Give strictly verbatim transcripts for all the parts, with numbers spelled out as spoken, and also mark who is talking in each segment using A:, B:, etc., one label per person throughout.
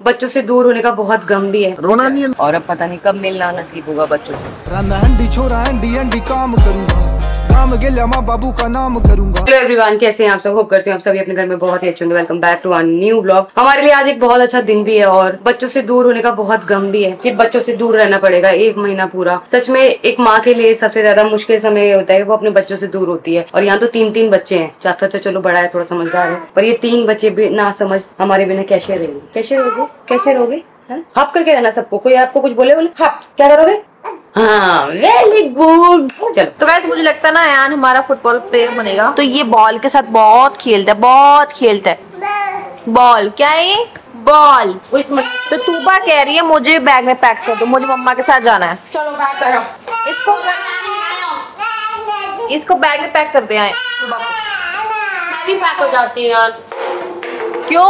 A: बच्चों से दूर होने का बहुत गम भी है।
B: रोना नहीं है।
A: और अब पता नहीं कब मिलना नसीब होगा बच्चों से।
B: काम करूंगा, काम गेला माँ बाबू का नाम करूंगा।
A: हेलो एवरीवन, कैसे हैं आप सब? होप करते हैं आप सभी अपने घर में बहुत ही अच्छे होंगे। Welcome back to our new vlog. हमारे लिए आज एक बहुत अच्छा दिन भी है और बच्चों से दूर होने का बहुत गम भी है कि बच्चों से दूर रहना पड़ेगा एक महीना पूरा। सच में एक माँ के लिए सबसे ज्यादा मुश्किल समय होता है, वो अपने बच्चों से दूर होती है। और यहाँ तो तीन तीन बच्चे हैं, चाचा तो चलो बड़ा है, थोड़ा समझदार है, पर ये तीन बच्चे भी ना समझ हमारे बिना कैसे रहेंगे? कैसे रहोगे? कैसे रहोगे? हप करके रहना सबको। कोई आपको कुछ बोले बोले हप, क्या करोगे? हाँ, वेरी गुड। चलो,
C: तो वैसे मुझे लगता है ना यान हमारा फुटबॉल प्लेयर बनेगा तो ये बॉल के साथ बहुत खेलता है, बहुत खेलता है। बॉल क्या है ये? बॉल। तो तूबा कह रही है मुझे बैग में पैक कर दो, मुझे मम्मा के साथ जाना है।
A: चलो पैक करो
C: इसको, इसको बैग में पैक कर दे आए।
D: मैं भी पैक हो जाती हूँ यार।
C: क्यों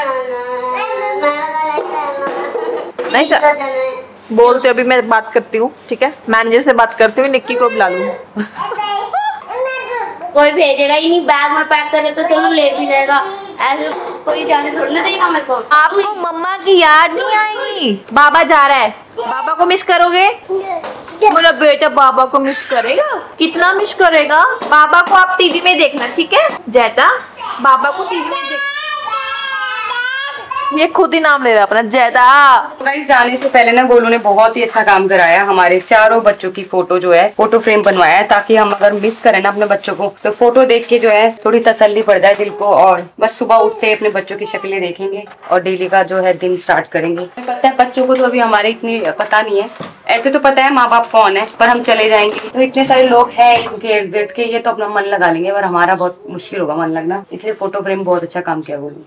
C: नहीं कर बोलते? अभी मैं बात करती हूँ, ठीक है? मैनेजर से बात करती हूँ, निक्की को बुला लूँ।
D: कोई भेजेगा ही नहीं, बैग में पैक करे तो चलो ले भी जाएगा, ऐसे कोई जाने थोड़ी ना देगा मेरे को।
C: आपको मम्मा की याद नहीं आई? बाबा जा रहा है, बाबा को मिस करोगे? बोला बेटा बाबा को मिस करेगा। कितना मिस करेगा? बाबा को आप टीवी में देखना, ठीक है जैता? बाबा को टीवी में देख। ये खुद ही नाम ले रहा अपना, जैदा।
A: गाइस जाने से पहले ना गोलू ने बहुत ही अच्छा काम कराया। हमारे चारों बच्चों की फोटो जो है फोटो फ्रेम बनवाया है, ताकि हम अगर मिस करें ना अपने बच्चों को तो फोटो देख के जो है थोड़ी तसल्ली पड़ जाए दिल को, और बस सुबह उठते अपने बच्चों की शक्लें देखेंगे और डेली का जो है दिन स्टार्ट करेंगे। पता है बच्चों को तो अभी हमारे इतनी पता नहीं है, ऐसे तो पता है माँ बाप कौन है, पर हम चले जाएंगे तो इतने सारे लोग हैं इनके इर्द गिर्द के, ये तो अपना मन लगा लेंगे, पर हमारा बहुत मुश्किल होगा मन लगना। इसलिए फोटो फ्रेम बहुत अच्छा काम किया गोलू।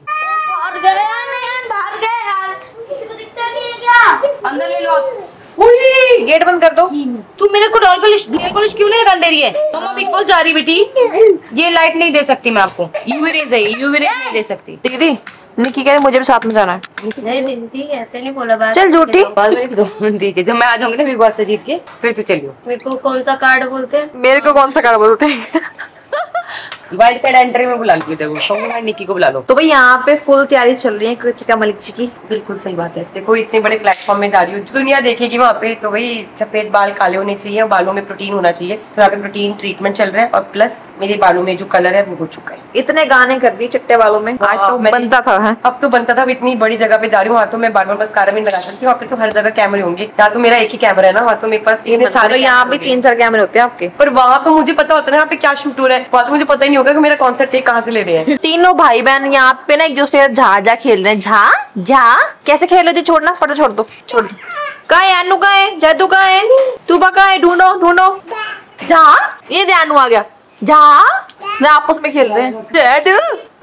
A: अंदर ले लो।
C: गेट बंद कर दो।
A: तू मेरे को डॉल पॉलिश नेल पॉलिश क्यों नहीं निकाल दे रही है? मम्मा बिग बॉस जा रही बेटी, ये लाइट नहीं दे सकती मैं आपको, यूवी रेज है, यूवी रेज नहीं दे सकती।
C: दीदी निक्की कह रही मुझे भी साथ में जाना है।
D: नहीं दीदी ऐसे नहीं बोला बात।
C: चल झूठी।
A: ठीक है, जब मैं आ जाऊंगी ना बिग बॉस से जीत के फिर तू चलियो।
D: मेरे को कौन सा कार्ड बोलते हैं?
C: मेरे को कौन सा कार्ड बोलते हैं?
A: वाइल्ड कार्ड एंट्री में बुला लो, देखो निक्की को बुला लो।
C: तो भाई यहाँ पे फुल तैयारी चल रही है कृतिका मलिक जी की।
A: बिल्कुल सही बात है। देखो इतने बड़े प्लेटफॉर्म में जा रही हूँ, दुनिया देखेगी वहाँ पे, तो भाई सफेद बाल काले होने चाहिए और बालों में प्रोटीन होना चाहिए। तो यहाँ पे प्रोटीन ट्रीटमेंट चल रहा है और प्लस मेरे बालों में जो कलर है वो हो चुका है।
C: इतने गाने कर दिए चिट्टे बालों में, आज तो बनता था है?
A: अब तो बनता था। इतनी बड़ी जगह पे जा रही हूँ, वहाँ तो मैं बार बार मस्कारा भी लगा सकती हूँ, वहाँ पे तो हर जगह कैमरे होंगे। यहाँ तो मेरा एक ही कैमरा है ना, वहाँ तो मेरे पास इतने सारे।
C: यहाँ पे तीन चार कैमरे होते हैं आपके,
A: पर वहाँ तो मुझे पता होता है यहाँ पे क्या शूट हो रहा है, वहाँ तो मुझे पता ही नहीं होगा कि मेरा कौन सा टेक कहाँ से ले रहे हैं।
C: तीनों भाई बहन यहाँ पे ना एक दूसरे से झा झा खेल रहे हैं। झा झा कैसे खेल रहे थे? छोड़ना फटो, छोड़ दो, छोड़ दो। कहाँ है अनु? कहाँ है जैतू? कहाँ है तूबा? कहाँ है? ढूंढो ढूंढो। झा ये ध्यान आ गया। झा मैं आपस में खेल रहे हैं। जैतू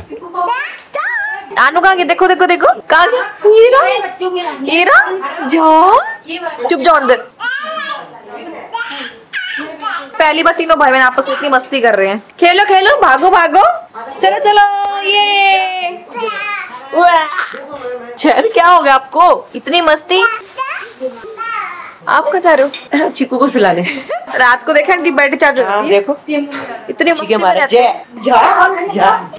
C: अनु कहाँ गया? देखो देखो देखो कहाँ गया? ये रहा, ये रहा। झा चुप जाओ अंदर। पहली बार तीनों भाई बहन आपस में इतनी मस्ती कर रहे हैं। खेलो खेलो, भागो भागो, चलो चलो। ये चल क्या हो गया आपको? इतनी मस्ती आप कहाँ जा रहे हो?
A: चिकू को सुला ले।
C: रात को देखा बेड चार्ज होती है।
A: देखो
C: इतनी मस्ती में रहते हैं।
A: जा जा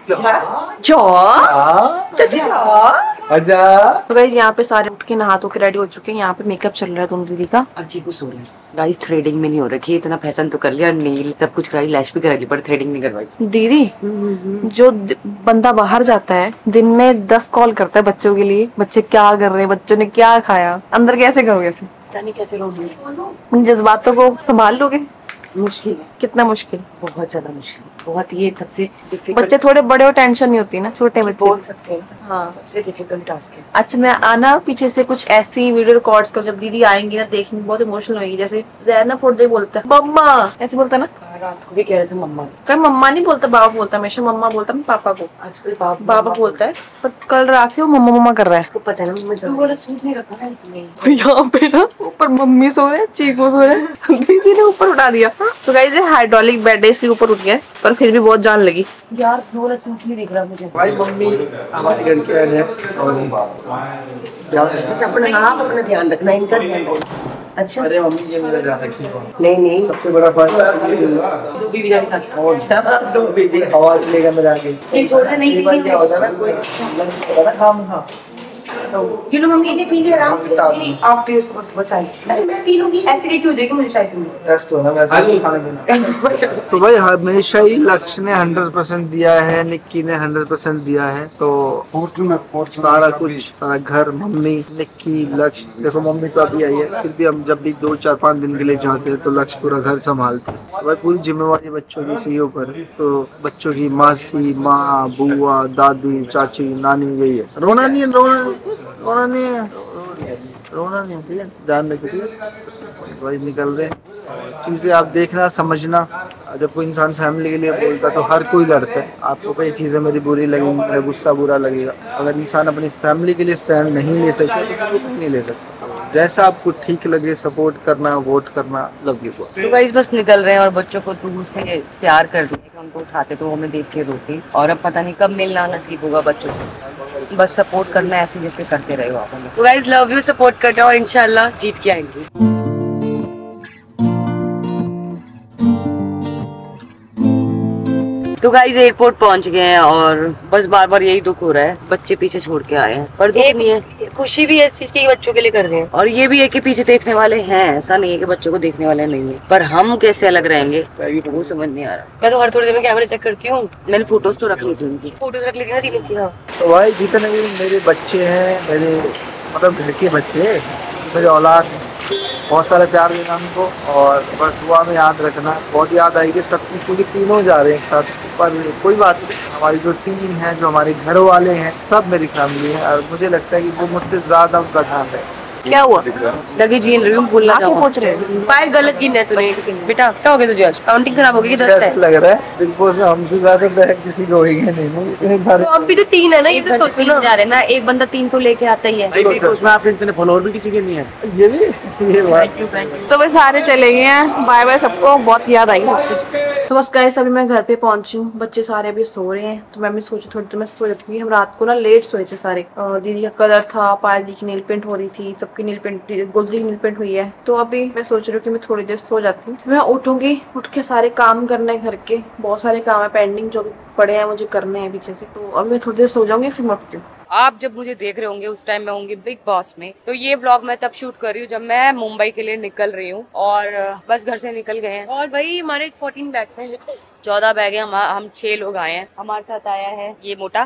C: तो गाइस यहाँ पे सारे उठ के नहा धो के रेडी हो चुके हैं। यहाँ पे मेकअप चल रहा है दोनों दीदी का।
A: और चीकू सो रहे हैं। गाइस थ्रेडिंग में नहीं हो रखी, इतना फैशन तो कर लिया, नील सब कुछ कराई, लैश भी करा ली, पर थ्रेडिंग नहीं करवाई।
C: दीदी जो बंदा बाहर जाता है दिन में दस कॉल करता है बच्चों के लिए, बच्चे क्या कर रहे हैं, बच्चों ने क्या खाया, अंदर कैसे करोगे ऐसे?
A: पता नहीं कैसे लोगे,
C: जज्बातों को संभाल लोगे?
A: मुश्किल है।
C: कितना मुश्किल?
A: बहुत ज्यादा मुश्किल, बहुत। ये सबसे
C: बच्चे थोड़े बड़े हो टेंशन नहीं होती ना, छोटे बच्चे
A: बोल सकते हैं।
C: हाँ
A: सबसे डिफिकल्ट टास्क है।
C: अच्छा मैं आना पीछे से कुछ ऐसी वीडियो रिकॉर्ड्स कर, जब दीदी आएंगी ना देखेंगे बहुत इमोशनल होगी। जैसे जैद ना फोटो बोलता है मम्मा, ऐसे बोलता है ना।
A: रात को भी कह रहे थे मम्मा।
C: कल मम्मा नहीं बोलता, बाबा बोलता है हमेशा। मम्मा बोलता है पापा को,
A: आजकल बाबा
C: बाबा बोलता है, पर कल रात से वो मम्मा मम्मा कर रहा है।
A: आपको पता है ना मैं वाला सूट नहीं रखा था
C: तो यहाँ पे ना ऊपर मम्मी सो रहे, चीकू सो रहे, दीदी ने ऊपर उठा दिया। तो गाइस ये हाइड्रोलिक बेड है इसलिए ऊपर उठ गया, पर फिर भी बहुत जान लगी।
A: यार वाला सूट नहीं दिख रहा मुझे।
B: भाई मम्मी हमारी घर की है
A: बस अपना आप अपना ध्यान रखना, इनका ध्यान रखना। अच्छा
B: अरे मम्मी ये मेरा ध्यान रखिए।
A: नहीं नहीं
B: सबसे बड़ा फर्क
A: दो बीबी जाके साथ
B: और दो बीबी हवा लेगा मेरा आगे।
A: ये छोटा नहीं
B: ये बात क्या होता है ना, कोई लंच होता है ना, खाम खा
A: पी लो मम्मी, इन्हें पी ले आराम से। आप पियो सुबह सुबह चाय। नहीं मैं पी लूंगी, एसिडिटी हो जाएगी मुझे चाय पीने।
B: टेस्ट हो ना वैसे खाने पीना। तो भाई हमेशा ही लक्ष्य ने हंड्रेड परसेंट दिया है, निक्की ने हंड्रेड परसेंट दिया है, तो सारा कुछ, सारा घर, मम्मी, निक्की, लक्ष्य। देखो मम्मी तो अभी आई है, फिर भी हम जब भी दो चार पाँच दिन के लिए जाते हैं तो लक्ष्य पूरा घर संभालते हैं। तो भाई पूरी जिम्मेवारी बच्चों की सी ऊपर है। तो बच्चों की मासी, माँ, बुआ, दादी, चाची, नानी, यही है। रोना नहीं है, रोना रोना नहीं है, रोना नहीं है, ठीक है, ध्यान रखिए। भाई निकल रहे चीजें आप देखना समझना। जब कोई इंसान फैमिली के लिए बोलता तो हर कोई लड़ता है। आपको कई चीजें मेरी बुरी लगेंगी, मेरा गुस्सा बुरा लगेगा। अगर इंसान अपनी फैमिली के लिए स्टैंड नहीं ले सकता तो फिर नहीं ले सकता। जैसा आपको ठीक लगे सपोर्ट करना, वोट करना। Love you.
A: तो गाइस बस निकल रहे हैं और बच्चों को दूर से प्यार कर दिया कि उनको उठाते तो वो हमें देख के रोते, और अब पता नहीं कब मिलना नसीब होगा बच्चों से। बस सपोर्ट करना है ऐसे जैसे करते रहे आप हमें। तो गाइस लव यू, सपोर्ट करते हैं और इंशाल्लाह जीत के आएंगे। तो गाइस एयरपोर्ट पहुंच गए हैं और बस बार बार यही दुख हो रहा है, बच्चे पीछे छोड़ के आए हैं। पर दुख नहीं है, खुशी भी है इस चीज की बच्चों के लिए कर रहे हैं, और ये भी है कि पीछे देखने वाले हैं। ऐसा नहीं है कि बच्चों को देखने वाले नहीं है, पर हम कैसे अलग रहेंगे वो समझ नहीं आ रहा। मैं तो हर थोड़ी देर में कैमरा चेक करती हूँ। मैंने फोटोज तो रख ली थी, उनकी फोटोज रख ली थी ना तीनों की। हाँ
B: तो भाई जितने भी मेरे बच्चे हैं, मेरे मतलब घर के बच्चे, मेरे औलाद, बहुत सारे प्यार देना उनको, और बस दुआ में याद रखना। बहुत याद आएगी सबकी, क्योंकि तीनों जा रहे हैं एक साथ। पर कोई बात नहीं, हमारी जो टीम है, जो हमारे घर वाले हैं, सब मेरी फैमिली है, और मुझे लगता है कि वो मुझसे ज्यादा उनका ध्यान है।
C: क्या हुआ?
A: लगी जीन रही हूँ, भूलना
C: क्या पूछ रहे हो?
A: पायल गलत गिन है तूने बेटा। क्या हो गया तुझे आज? काउंटिंग खराब हो गई। दस है
B: लग रहा है बिग बॉस में हमसे ज्यादा बैग किसी को होगी नहीं। इतने सारे
A: तो अब भी तो तीन है ना, ये तो सोच जा रहे हैं ना, एक बंदा तीन तो लेके आता ही है।
E: उसमें आपने इतने फॉलोअर भी किसी के नहीं है।
B: ये भी ये बात।
C: तो वे सारे चले गए हैं, बाय बाय सबको, बहुत याद आई सबकी। तो बस गाइस अभी मैं घर पे पहुंची हूँ, बच्चे सारे अभी सो रहे हैं, तो मैं भी सोची थोड़ी देर में सो जाती हूँ। हम रात को ना लेट सोए थे सारे। दीदी का कलर था, पायल दी की नील पेंट हो रही थी, सबकी नील पेंट, गोल्डी की नील पेंट हुई है। तो अभी मैं सोच रही हूँ कि मैं थोड़ी देर सो जाती हूँ। मैं उठूंगी, उठ के सारे काम करने हैं घर के, बहुत सारे काम है पेंडिंग जो पड़े हैं मुझे करने हैं पीछे से। तो अब मैं थोड़ी देर सो जाऊंगी, फिर मैं उठती हूँ।
A: आप जब मुझे देख रहे होंगे उस टाइम मैं होंगी बिग बॉस में। तो ये व्लॉग मैं तब शूट कर रही हूँ जब मैं मुंबई के लिए निकल रही हूँ, और बस घर से निकल गए हैं। और भाई हमारे फोर्टीन बैग्स हैं, चौदह बैग है। हम हम छह लोग आए हैं। हमारे साथ आया है ये मोटा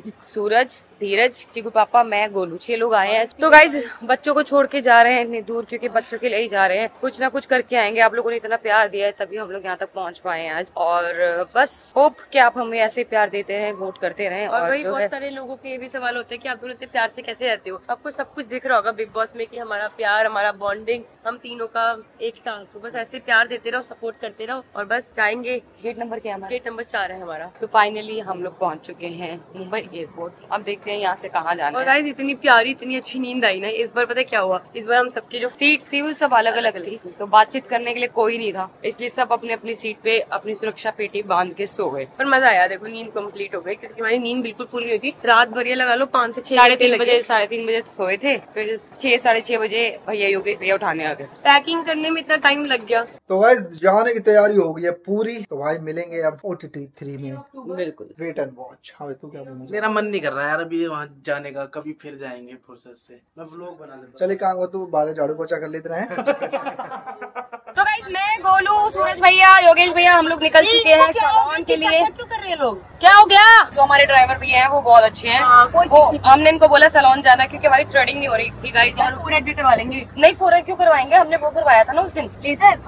A: सूरज, धीरज, चिकू पापा, मैं, गोलू, छह लोग आए हैं। तो गाइज बच्चों को छोड़ के जा रहे हैं इतनी दूर, क्योंकि बच्चों के लिए ही जा रहे हैं। कुछ ना कुछ करके आएंगे। आप लोगों ने इतना प्यार दिया है तभी हम लोग यहाँ तक पहुँच पाए हैं आज, और बस होप कि आप हमें ऐसे प्यार देते हैं, वोट करते रहें। और, और भाई बहुत सारे लोगों के ये भी सवाल होते हैं कि आप दोनों इतने प्यार से कैसे रहते हो। आपको सब कुछ दिख रहा होगा बिग बॉस में कि हमारा प्यार, हमारा बॉन्डिंग, हम तीनों का एकता। तो बस ऐसे प्यार देते रहो, सपोर्ट करते रहो, और बस जाएंगे। गेट नंबर क्या है? गेट नंबर चार है हमारा। तो फाइनली हम लोग पहुँच चुके हैं मुंबई एयरपोर्ट। अब देखते हैं यहाँ से कहाँ जाना। और गाइस इतनी प्यारी, इतनी अच्छी नींद आई ना इस बार। पता है क्या हुआ? इस बार हम सबकी जो सीट्स थी वो सब अलग अलग थी, तो बातचीत करने के लिए कोई नहीं था, इसलिए सब अपने अपनी सीट पे अपनी सुरक्षा पेटी बांध के सो गए। पर मजा आया, देखो नींद कंप्लीट हो गई, क्योंकि हमारी नींद बिल्कुल पूरी नहीं होती। रात भर ये लगा लो पाँच से छह साढ़े तीन बजे साढ़े तीन बजे सोए थे, फिर छह साढ़े छह बजे भैया योगेश भैया उठाने आ गए। पैकिंग करने में इतना टाइम लग गया।
B: तो गाइस जाने की तैयारी हो गई है पूरी। तो भाई मिलेंगे अब ओ टी टी थ्री में।
A: बिल्कुल,
B: वेट एंड वॉच। हाँ तू क्या बोलना?
E: मेरा मन नहीं कर रहा यार अभी वहाँ जाने का, कभी फिर जाएंगे फुर्सत से। मैं व्लॉग बना लेता।
B: चले काम हो, तू बाहर झाड़ू पोछा कर लेते हैं।
A: तो गाइस मैं, गोलू, सूरज भैया, योगेश भैया हम लोग निकल चुके हैं सैलून के लिए। क्यों कर रहे हैं लोग? क्या हो गया? जो हमारे ड्राइवर भैया हैं वो बहुत अच्छे हैं। वो हमने इनको बोला सैलून जाना, क्योंकि हमारी थ्रेडिंग नहीं हो रही थी गाइस। फोरहेड भी करवा लेंगे। नहीं फोरहेड क्यों करवाएंगे? हमने वो करवाया था ना उस दिन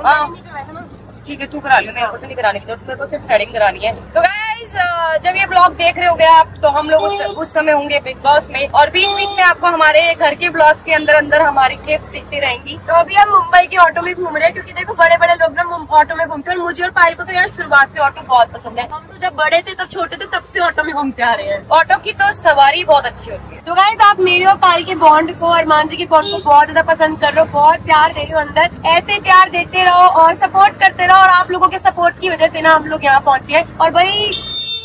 A: लेजर। ठीक है तू करा लियो, मेरे को तो नहीं करानी थी, मेरे को सिर्फ थ्रेडिंग करानी है। तो गाइस जब ये ब्लॉग देख रहे होगे आप, तो हम लोग उस, उस समय होंगे बिग बॉस में, और बीच बीच में आपको हमारे घर के ब्लॉग्स के अंदर अंदर हमारी क्लिप्स दिखती रहेंगी। तो अभी हम मुंबई के ऑटो में घूम रहे हैं, क्योंकि देखो बड़े बड़े लोग ना ऑटो में घूमते हैं, और मुझे और पायल को तो यार शुरुआत से ऑटो बहुत पसंद है। हम तो जब बड़े थे तब छोटे थे तब से ऑटो में घूमते आ रहे हैं। ऑटो की तो सवारी बहुत अच्छी होती है। तो गाइस आप मेरे और पायल के बॉन्ड को, अरमान जी के बॉन्ड को बहुत ज्यादा पसंद कर रहे हो, बहुत प्यार दे रहे हो अंदर। ऐसे प्यार देते रहो और सपोर्ट करते रहो, और आप लोगों के सपोर्ट की वजह से ना हम लोग यहाँ पहुंचे हैं। और भाई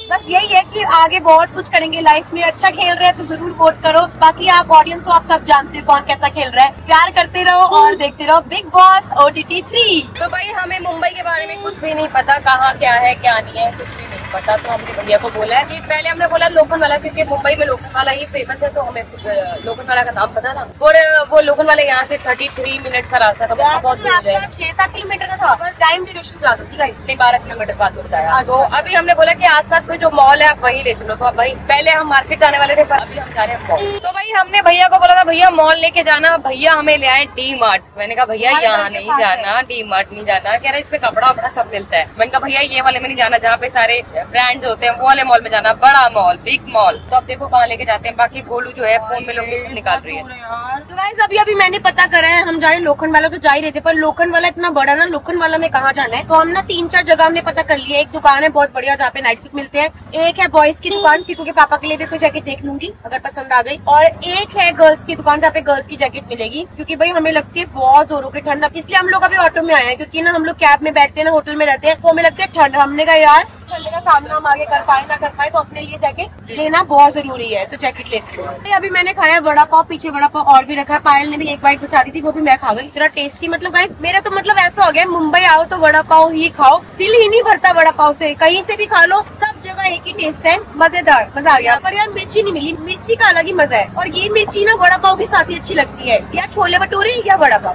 F: बस यही है कि आगे बहुत कुछ करेंगे लाइफ में। अच्छा खेल रहे हैं तो जरूर वोट करो। बाकी आप ऑडियंस को आप सब जानते हो कौन कैसा खेल रहा है। प्यार करते रहो और देखते रहो Bigg Boss O T T three.
A: तो भाई हमें मुंबई के बारे में कुछ भी नहीं पता, कहाँ क्या है क्या नहीं है कुछ भी नहीं पता। तो हमने भैया को बोला है कि पहले हमने बोला लोखंडवाला, क्योंकि मुंबई में लोखंडवाला ही फेमस है, तो हमें लोखंडवाला का नाम पता था। और वो लोखंडवाला यहाँ से थर्टी थ्री मिनट का रास्ता था, बहुत दूर है,
F: छह सात किलोमीटर का था, पर टाइम ड्यूरेशन ज्यादा थी,
A: बारह किलोमीटर बाद होता है। तो अभी हमने बोला कि आसपास में जो मॉल है आप वही ले चलो। तो भाई पहले हम मार्केट जाने वाले थे, पर अभी हम जा रहे हैं मॉल। तो भाई हमने भैया को बोला था भैया मॉल लेके जाना, भैया हमें ले आए डी मार्ट। मैंने कहा भैया यहाँ नहीं जाना, डी मार्ट नहीं जाना। कह रहे इस पे कपड़ा वपड़ा सब मिलता है। मैंने कहा भैया ये वाले में नहीं जाना जहाँ पे सारे ब्रांड्स होते हैं, वो वाले मॉल में जाना, बड़ा मॉल, बिग मॉल। तो अब देखो कहाँ लेके जाते हैं। बाकी गोलू जो है फोन में लोकेशन निकाल रही है।
F: तो गाइस अभी अभी मैंने पता करा है, हम जा रहे लोखंडवाला तो जा ही रहे थे, पर लोखंडवाला इतना बड़ा ना, लोखंडवाला में कहाँ जाना है। तो हम ना तीन चार जगह हमने पता कर लिया। एक दुकान है बहुत बढ़िया जहाँ पे नाइट सूट मिलते हैं, एक है बॉयज की दुकान, चीकू के पापा के लिए भी कोई जैकेट देख लूंगी अगर पसंद आ गई, और एक है गर्ल्स की दुकान जहाँ पे गर्ल्स की जैकेट मिलेगी। क्योंकि भाई हमें लगती है बहुत जोरों की ठंड, इसलिए हम लोग अभी ऑटो में आए हैं। क्योंकि ना हम लोग कैब में बैठते हैं ना, होटल में रहते हैं, तो हमें लगता है ठंड। हमने कहा यार ठंड का सामना हम आगे कर पाए ना कर पाए, तो अपने लिए जैकेट लेना बहुत जरूरी है, तो जैकेट लेते हैं। अभी मैंने खाया बड़ा पाव, पीछे बड़ा पाव और भी रखा है। पायल ने भी एक बाइट बचा दी थी, वो भी मैं खा गई। इतना टेस्टी, मतलब गाइस मेरा तो मतलब ऐसा हो गया, मुंबई आओ तो वड़ा पाव ही खाओ, दिल ही नहीं भरता वड़ा पाव से। कहीं से भी खा लो, सब जगह एक ही टेस्ट है, मजेदार, मजा आ गया। पर यार मिर्ची नहीं मिली, मिर्ची का अलग ही मजा है। और ये मिर्ची ना वड़ा पाव के साथ ही अच्छी लगती है, या छोले भटूरे या वड़ा पाव।